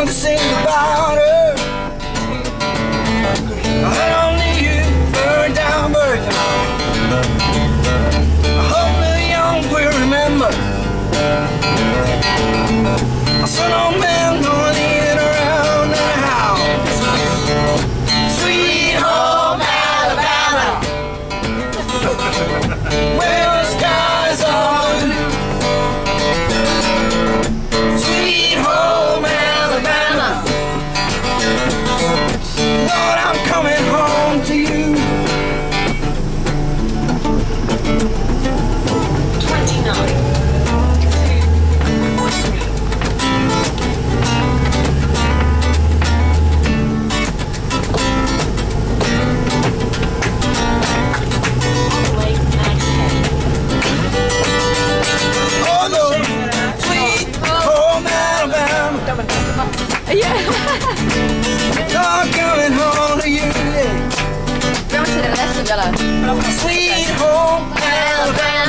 song to sing about her. I only you, bird down, bird down. I hope the young will remember. I saw no man going in around the house. Sweet home Alabama, where the skies are blue. Sweet home Alabama, Lord, I'm coming home to you. 29. Yeah. I'm coming home to you. Abbiamo c'è del resto già là. Sweet home Alabama.